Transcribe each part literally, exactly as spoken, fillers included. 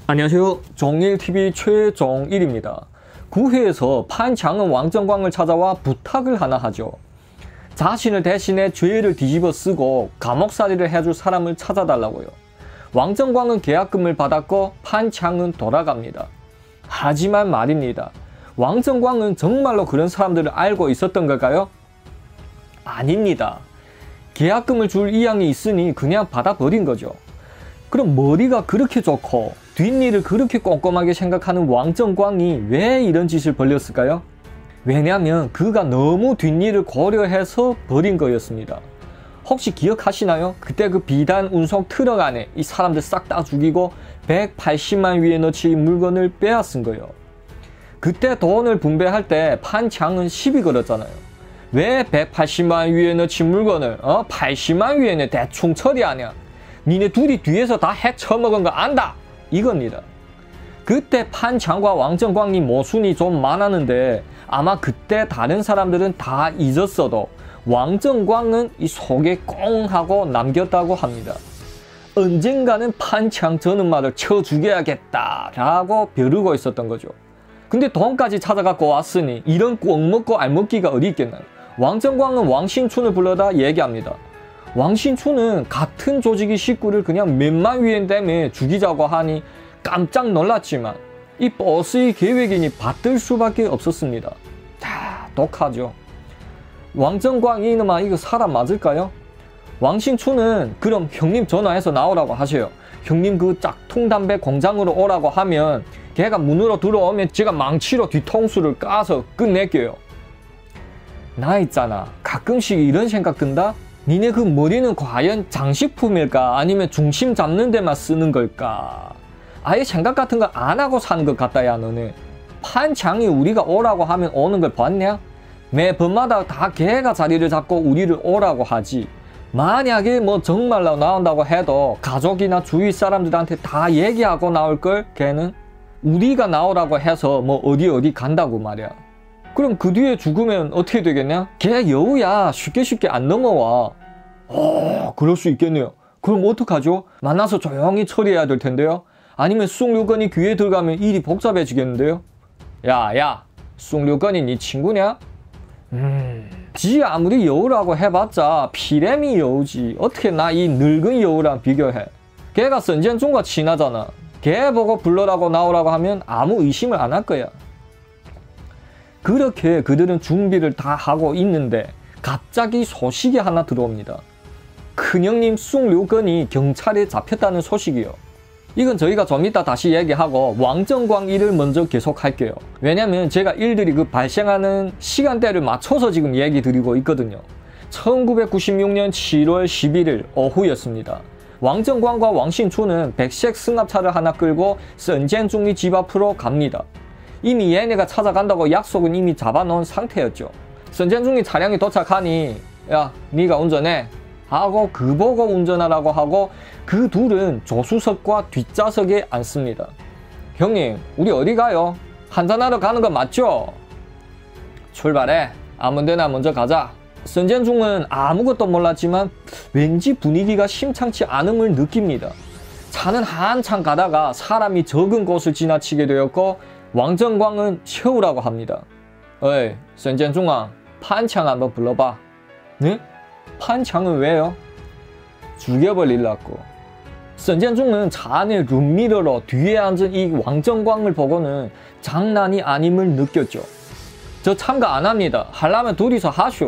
안녕하세요. 종일티비 최종일입니다. 구회에서 판창은 왕정광을 찾아와 부탁을 하나 하죠. 자신을 대신해 죄를 뒤집어 쓰고 감옥살이를 해줄 사람을 찾아달라고요. 왕정광은 계약금을 받았고 판창은 돌아갑니다. 하지만 말입니다. 왕정광은 정말로 그런 사람들을 알고 있었던 걸까요? 아닙니다. 계약금을 줄 의향이 있으니 그냥 받아버린 거죠. 그럼 머리가 그렇게 좋고 뒷일을 그렇게 꼼꼼하게 생각하는 왕정광이 왜 이런 짓을 벌였을까요? 왜냐면 그가 너무 뒷일을 고려해서 버린 거였습니다. 혹시 기억하시나요? 그때 그 비단 운송 트럭 안에 이 사람들 싹 다 죽이고 백팔십만 위에너치 물건을 빼앗은 거예요. 그때 돈을 분배할 때 판창은 시비 걸었잖아요. 왜 백팔십만 위에너치 물건을 어? 팔십만 위에는 대충 처리하냐? 니네 둘이 뒤에서 다 해쳐먹은 거 안다! 이겁니다. 그때 판창과 왕정광이 모순이 좀 많았는데 아마 그때 다른 사람들은 다 잊었어도 왕정광은 이 속에 꽁 하고 남겼다고 합니다. 언젠가는 판창 저는 말을 쳐 죽여야겠다 라고 벼르고 있었던 거죠. 근데 돈까지 찾아갖고 왔으니 이런 꼭 먹고 알먹기가 어디 있겠나요? 왕정광은 왕신춘을 불러다 얘기합니다. 왕신춘은 같은 조직의 식구를 그냥 몇만 위엔 때문에 죽이자고 하니 깜짝 놀랐지만 이 버스의 계획이니 받들 수밖에 없었습니다. 자, 독하죠. 왕정광이 이놈아 이거 사람 맞을까요? 왕신춘은 그럼 형님 전화해서 나오라고 하세요. 형님 그 짝퉁 담배 공장으로 오라고 하면 걔가 문으로 들어오면 제가 망치로 뒤통수를 까서 끝낼게요. 나 있잖아. 가끔씩 이런 생각 든다? 니네 그 머리는 과연 장식품일까? 아니면 중심 잡는 데만 쓰는 걸까? 아예 생각 같은 거 안 하고 사는 것 같다, 야, 너네. 판창이 우리가 오라고 하면 오는 걸 봤냐? 매번마다 다 걔가 자리를 잡고 우리를 오라고 하지. 만약에 뭐 정말로 나온다고 해도 가족이나 주위 사람들한테 다 얘기하고 나올 걸, 걔는? 우리가 나오라고 해서 뭐 어디 어디 간다고 말이야. 그럼 그 뒤에 죽으면 어떻게 되겠냐? 걔 여우야 쉽게 쉽게 안 넘어와. 어, 그럴 수 있겠네요. 그럼 어떡하죠? 만나서 조용히 처리해야 될 텐데요. 아니면 숭류건이 귀에 들어가면 일이 복잡해지겠는데요. 야, 야, 숭류건이 네 친구냐? 음, 지 아무리 여우라고 해봤자 피레미 여우지. 어떻게 나 이 늙은 여우랑 비교해? 걔가 선젠중과 친하잖아. 걔 보고 불러라고 나오라고 하면 아무 의심을 안 할 거야. 그렇게 그들은 준비를 다 하고 있는데 갑자기 소식이 하나 들어옵니다. 큰형님 숭류건이 경찰에 잡혔다는 소식이요. 이건 저희가 좀 이따 다시 얘기하고 왕정광 일을 먼저 계속할게요. 왜냐면 제가 일들이 그 발생하는 시간대를 맞춰서 지금 얘기 드리고 있거든요. 천구백구십육 년 칠월 십일일 오후였습니다. 왕정광과 왕신춘은 백색 승합차를 하나 끌고 선젠중의 집 앞으로 갑니다. 이미 얘네가 찾아간다고 약속은 이미 잡아놓은 상태였죠. 선젠중이 차량이 도착하니 야, 네가 운전해 하고 그 보고 운전하라고 하고 그 둘은 조수석과 뒷좌석에 앉습니다. 형님, 우리 어디 가요? 한잔하러 가는 거 맞죠? 출발해. 아무데나 먼저 가자. 선젠중은 아무것도 몰랐지만 왠지 분위기가 심상치 않음을 느낍니다. 차는 한참 가다가 사람이 적은 곳을 지나치게 되었고 왕정광은 채우라고 합니다. 어이, 선젠중아, 판창 한번 불러봐. 네? 판창은 왜요? 죽여버리려고. 선젠중은 차 안에 룸미러로 뒤에 앉은 이 왕정광을 보고는 장난이 아님을 느꼈죠. 저 참가 안 합니다. 하려면 둘이서 하쇼.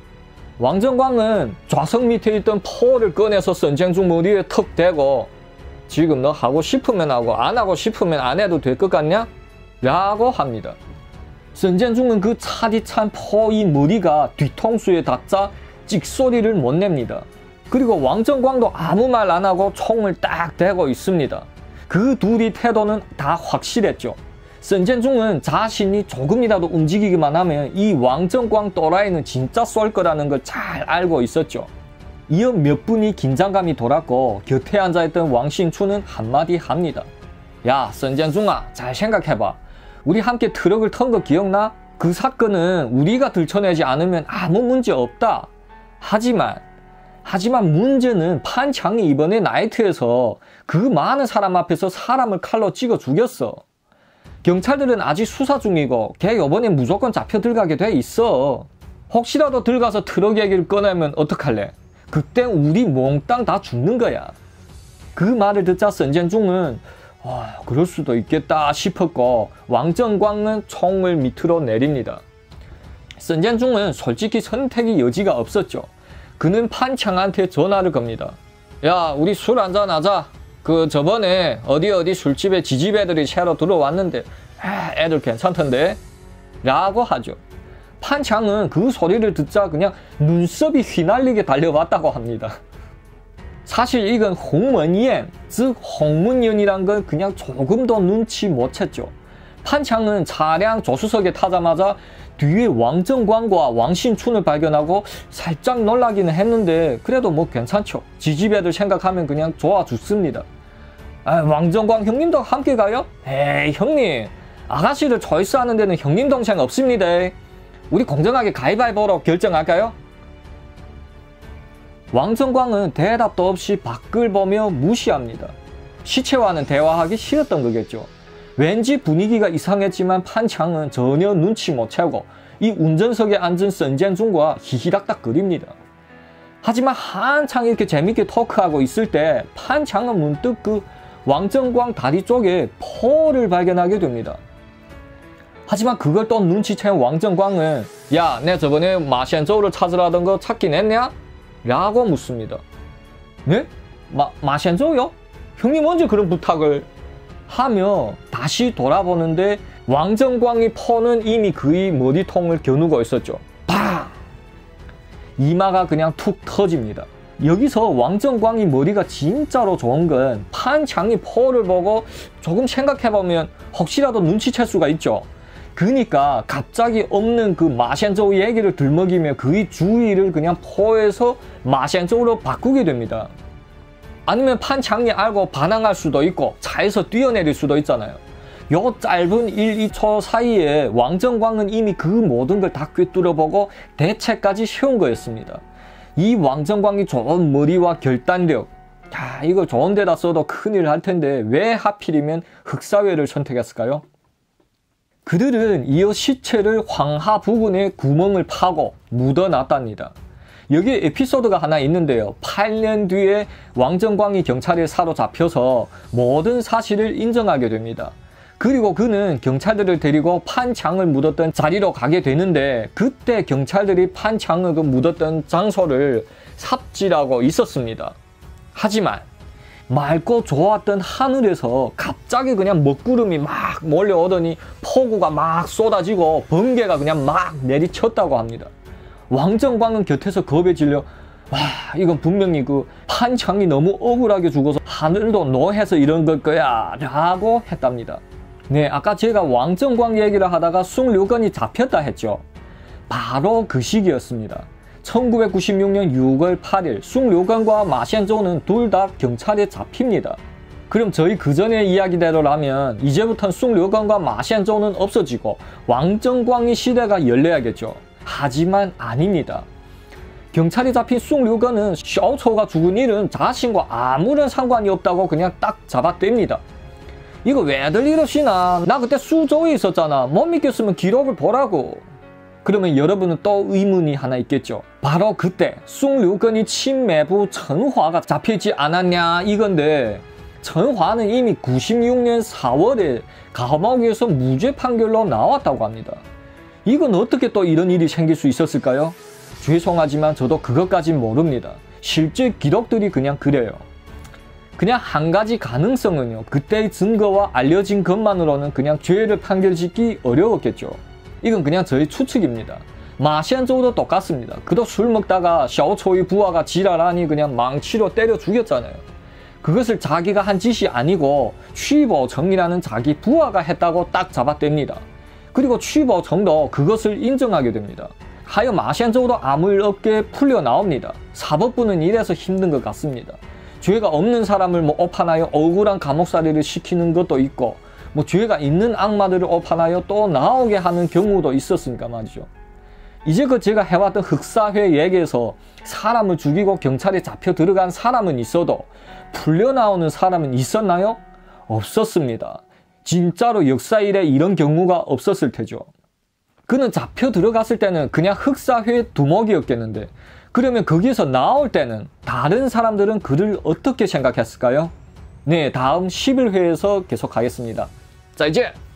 왕정광은 좌석 밑에 있던 포를 꺼내서 선젠중 머리에 턱 대고 지금 너 하고 싶으면 하고 안 하고 싶으면 안 해도 될 것 같냐? 라고 합니다. 선젠중은 그 차디찬 포의 머리가 뒤통수에 닿자 찍소리를 못 냅니다. 그리고 왕정광도 아무 말 안 하고 총을 딱 대고 있습니다. 그 둘이 태도는 다 확실했죠. 선젠중은 자신이 조금이라도 움직이기만 하면 이 왕정광 또라이는 진짜 쏠 거라는 걸 잘 알고 있었죠. 이어 몇 분이 긴장감이 돌았고 곁에 앉아있던 왕신춘은 한마디 합니다. 야, 선젠중아, 잘 생각해봐. 우리 함께 트럭을 턴 거 기억나? 그 사건은 우리가 들춰내지 않으면 아무 문제 없다. 하지만 하지만 문제는 판창이 이번에 나이트에서 그 많은 사람 앞에서 사람을 칼로 찍어 죽였어. 경찰들은 아직 수사 중이고 걔 이번에 무조건 잡혀 들어가게 돼 있어. 혹시라도 들어가서 트럭 얘기를 꺼내면 어떡할래? 그때 우리 몽땅 다 죽는 거야. 그 말을 듣자 선젠중은 아, 그럴 수도 있겠다 싶었고 왕정광은 총을 밑으로 내립니다. 선젠중은 솔직히 선택의 여지가 없었죠. 그는 판창한테 전화를 겁니다. 야, 우리 술 한잔 하자. 그 저번에 어디 어디 술집에 지집 애들이 새로 들어왔는데 아, 애들 괜찮던데? 라고 하죠. 판창은 그 소리를 듣자 그냥 눈썹이 휘날리게 달려왔다고 합니다. 사실 이건 홍문연, 즉 홍문연이란 건 그냥 조금도 눈치 못 챘죠. 판창은 차량 조수석에 타자마자 뒤에 왕정광과 왕신춘을 발견하고 살짝 놀라기는 했는데 그래도 뭐 괜찮죠. 지집 애들 생각하면 그냥 좋아 죽습니다. 아, 왕정광 형님도 함께 가요? 에이 형님, 아가씨를 초이스하는 데는 형님 동생 없습니다. 우리 공정하게 가위바위보로 결정할까요? 왕정광은 대답도 없이 밖을 보며 무시합니다. 시체와는 대화하기 싫었던 거겠죠. 왠지 분위기가 이상했지만 판창은 전혀 눈치 못 채고 이 운전석에 앉은 선젠중과 히히닥닥거립니다. 하지만 한창 이렇게 재밌게 토크하고 있을 때 판창은 문득 그 왕정광 다리 쪽에 포를 발견하게 됩니다. 하지만 그걸 또 눈치챈 왕정광은 야, 내 저번에 마셴저우를 찾으러 하던 거 찾긴 했냐? 라고 묻습니다. 네? 마, 마셴저우요? 형님 언제 그런 부탁을? 하며 다시 돌아보는데 왕정광이 포는 이미 그의 머리통을 겨누고 있었죠. 팍! 이마가 그냥 툭 터집니다. 여기서 왕정광이 머리가 진짜로 좋은 건 판창이 포를 보고 조금 생각해보면 혹시라도 눈치챌 수가 있죠. 그러니까 갑자기 없는 그 마셴저우 얘기를 들먹이며 그의 주의를 그냥 포에서 마셴저우로 바꾸게 됩니다. 아니면 판창이 알고 반항할 수도 있고 차에서 뛰어내릴 수도 있잖아요. 요 짧은 일, 이 초 사이에 왕정광은 이미 그 모든 걸 다 꿰뚫어보고 대책까지 세운 거였습니다. 이 왕정광이 좋은 머리와 결단력, 야, 이거 좋은 데다 써도 큰일 할 텐데 왜 하필이면 흑사회를 선택했을까요? 그들은 이어 시체를 황하 부근에 구멍을 파고 묻어놨답니다. 여기에 에피소드가 하나 있는데요. 팔 년 뒤에 왕정광이 경찰에 사로잡혀서 모든 사실을 인정하게 됩니다. 그리고 그는 경찰들을 데리고 판창을 묻었던 자리로 가게 되는데 그때 경찰들이 판창을 묻었던 장소를 삽질하고 있었습니다. 하지만 맑고 좋았던 하늘에서 갑자기 그냥 먹구름이 막 몰려오더니 폭우가 막 쏟아지고 번개가 그냥 막 내리쳤다고 합니다. 왕정광은 곁에서 겁에 질려 와, 이건 분명히 그 판창이 너무 억울하게 죽어서 하늘도 노해서 이런 걸 거야 라고 했답니다. 네, 아까 제가 왕정광 얘기를 하다가 숭류건이 잡혔다 했죠. 바로 그 시기였습니다. 천구백구십육 년 유월 팔일 숭류건과 마셴저우는 둘 다 경찰에 잡힙니다. 그럼 저희 그 전의 이야기대로라면 이제부터는 숭류건과 마셴저우는 없어지고 왕정광의 시대가 열려야겠죠. 하지만 아닙니다. 경찰이 잡힌 숭류건은 샤오초가 죽은 일은 자신과 아무런 상관이 없다고 그냥 딱 잡아댑니다. 이거 왜들 이러시나? 나 그때 수조에 있었잖아. 못 믿겠으면 기록을 보라고. 그러면 여러분은 또 의문이 하나 있겠죠. 바로 그때 숭류건이 친매부 천화가 잡혀있지 않았냐 이건데 천화는 이미 구십육 년 사월에 감옥에서 무죄 판결로 나왔다고 합니다. 이건 어떻게 또 이런 일이 생길 수 있었을까요? 죄송하지만 저도 그것까진 모릅니다. 실제 기록들이 그냥 그래요. 그냥 한 가지 가능성은요. 그때의 증거와 알려진 것만으로는 그냥 죄를 판결짓기 어려웠겠죠. 이건 그냥 저의 추측입니다. 마셴저우도 똑같습니다. 그도 술 먹다가 샤오초의 부하가 지랄하니 그냥 망치로 때려 죽였잖아요. 그것을 자기가 한 짓이 아니고 취보정이라는 자기 부하가 했다고 딱 잡아댑니다. 그리고 취보정도 그것을 인정하게 됩니다. 하여 마셴저우도 아무 일 없게 풀려 나옵니다. 사법부는 이래서 힘든 것 같습니다. 죄가 없는 사람을 뭐 업하나요 억울한 감옥살이를 시키는 것도 있고 뭐 죄가 있는 악마들을 업하나요 또 나오게 하는 경우도 있었으니까 말이죠. 이제껏 제가 해왔던 흑사회 얘기에서 사람을 죽이고 경찰에 잡혀 들어간 사람은 있어도 풀려나오는 사람은 있었나요? 없었습니다. 진짜로 역사 이래 이런 경우가 없었을 테죠. 그는 잡혀 들어갔을 때는 그냥 흑사회 두목이었겠는데, 그러면 거기에서 나올 때는 다른 사람들은 그를 어떻게 생각했을까요? 네, 다음 십일 회에서 계속하겠습니다. 자, 이제